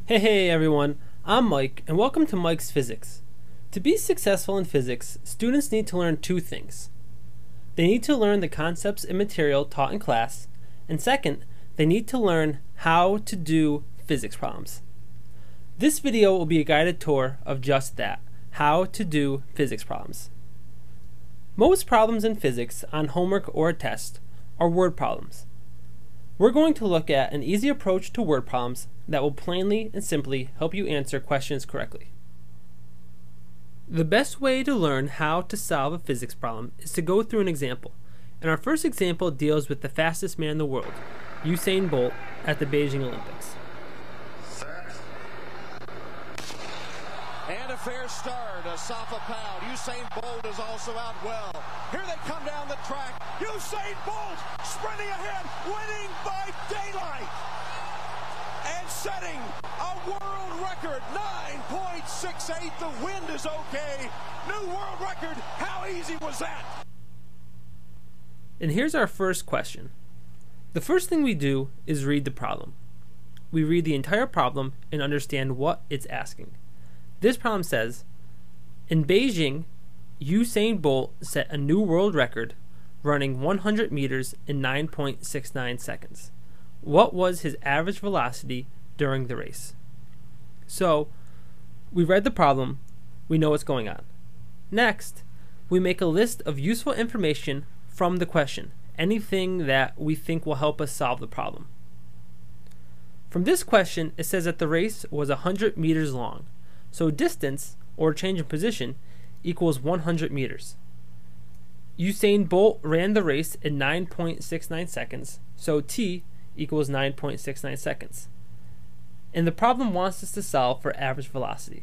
Hey everyone, I'm Mike and welcome to Mike's Physics. To be successful in physics, students need to learn two things. They need to learn the concepts and material taught in class, and second, they need to learn how to do physics problems. This video will be a guided tour of just that, how to do physics problems. Most problems in physics on homework or a test are word problems. We're going to look at an easy approach to word problems that will plainly and simply help you answer questions correctly. The best way to learn how to solve a physics problem is to go through an example. And our first example deals with the fastest man in the world, Usain Bolt, at the Beijing Olympics. And a fair start, Asafa Powell. Usain Bolt is also out well. Here they come down the track. Usain Bolt sprinting ahead, winning by daylight. And setting a world record, 9.68. The wind is okay. New world record. How easy was that? And here's our first question. The first thing we do is read the problem. We read the entire problem and understand what it's asking. This problem says, in Beijing, Usain Bolt set a new world record running 100 meters in 9.69 seconds. What was his average velocity during the race? So, we read the problem, we know what's going on. Next, we make a list of useful information from the question, anything that we think will help us solve the problem. From this question, it says that the race was 100 meters long. So distance, or change in position, equals 100 meters. Usain Bolt ran the race in 9.69 seconds, so t equals 9.69 seconds. And the problem wants us to solve for average velocity.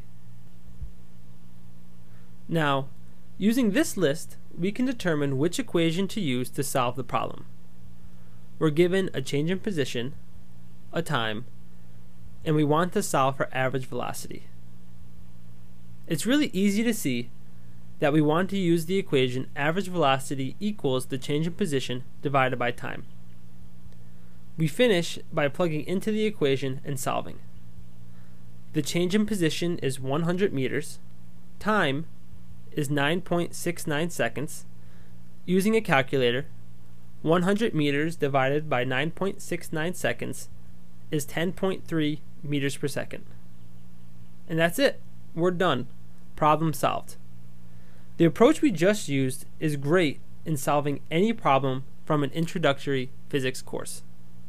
Now, using this list, we can determine which equation to use to solve the problem. We're given a change in position, a time, and we want to solve for average velocity. It's really easy to see that we want to use the equation average velocity equals the change in position divided by time. We finish by plugging into the equation and solving. The change in position is 100 meters. Time is 9.69 seconds. Using a calculator, 100 meters divided by 9.69 seconds is 10.3 meters per second. And that's it. We're done. Problem solved. The approach we just used is great in solving any problem from an introductory physics course.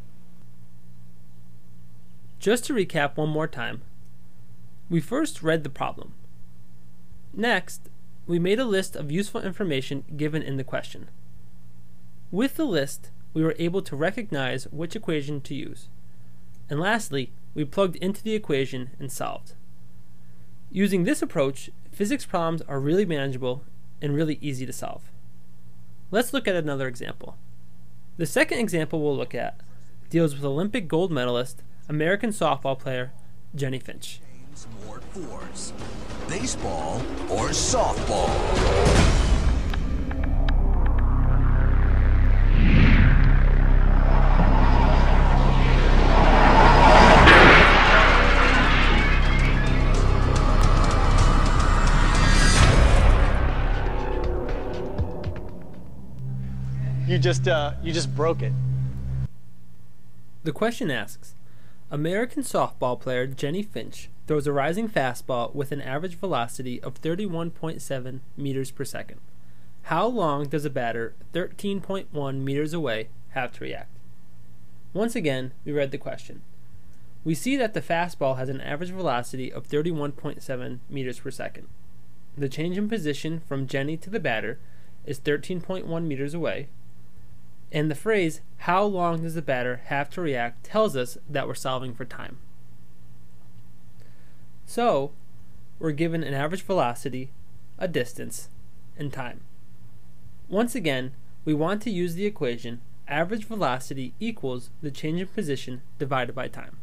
Just to recap one more time, we first read the problem. Next, we made a list of useful information given in the question. With the list, we were able to recognize which equation to use. And lastly, we plugged into the equation and solved. Using this approach, physics problems are really manageable and really easy to solve. Let's look at another example. The second example we'll look at deals with Olympic gold medalist, American softball player, Jennie Finch. More force, baseball or softball? You just broke it. The question asks, American softball player Jennie Finch throws a rising fastball with an average velocity of 31.7 meters per second. How long does a batter 13.1 meters away have to react? Once again, we read the question. We see that the fastball has an average velocity of 31.7 meters per second. The change in position from Jennie to the batter is 13.1 meters away. And the phrase, how long does the batter have to react, tells us that we're solving for time. So, we're given an average velocity, a distance, and time. Once again, we want to use the equation average velocity equals the change in position divided by time.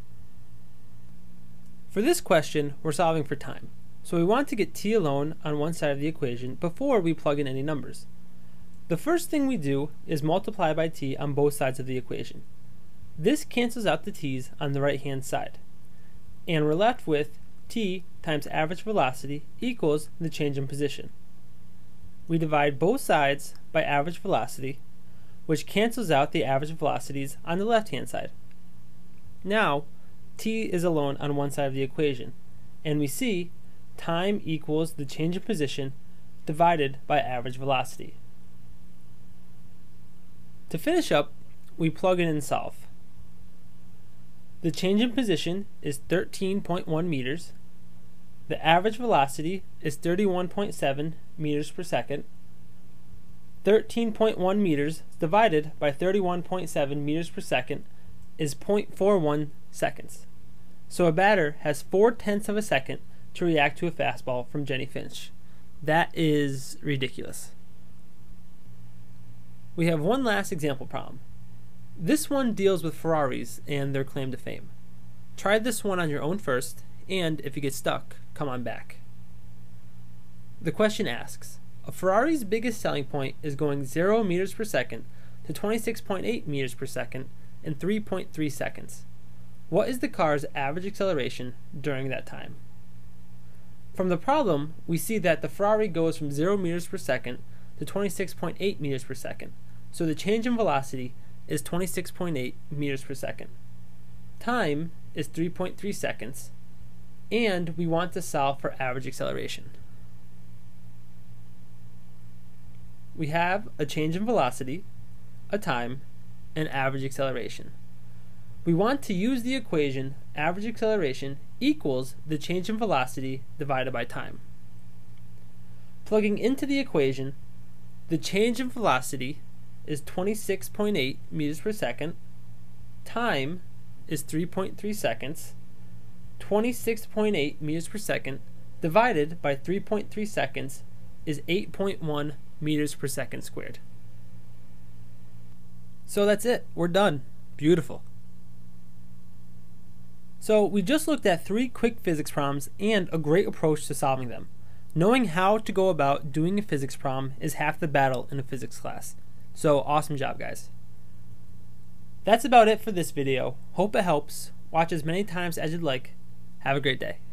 For this question, we're solving for time. So we want to get t alone on one side of the equation before we plug in any numbers. The first thing we do is multiply by t on both sides of the equation. This cancels out the t's on the right hand side. And we're left with t times average velocity equals the change in position. We divide both sides by average velocity, which cancels out the average velocities on the left-hand side. Now, t is alone on one side of the equation, and we see time equals the change in position divided by average velocity. To finish up, we plug in and solve. The change in position is 13.1 meters. The average velocity is 31.7 meters per second. 13.1 meters divided by 31.7 meters per second is 0.41 seconds. So a batter has 4/10 of a second to react to a fastball from Jenny Finch. That is ridiculous. We have one last example problem. This one deals with Ferraris and their claim to fame. Try this one on your own first, and if you get stuck, come on back. The question asks, a Ferrari's biggest selling point is going 0 meters per second to 26.8 meters per second in 3.3 seconds. What is the car's average acceleration during that time? From the problem, we see that the Ferrari goes from 0 meters per second to 26.8 meters per second, so the change in velocity is 26.8 meters per second. Time is 3.3 seconds, and we want to solve for average acceleration. We have a change in velocity, a time, and average acceleration. We want to use the equation average acceleration equals the change in velocity divided by time. Plugging into the equation, the change in velocity is 26.8 meters per second, time is 3.3 seconds, 26.8 meters per second divided by 3.3 seconds is 8.1 meters per second squared. So that's it. We're done. Beautiful. So we just looked at 3 quick physics problems and a great approach to solving them. Knowing how to go about doing a physics problem is half the battle in a physics class. So awesome job, guys. That's about it for this video. Hope it helps. Watch as many times as you'd like. Have a great day.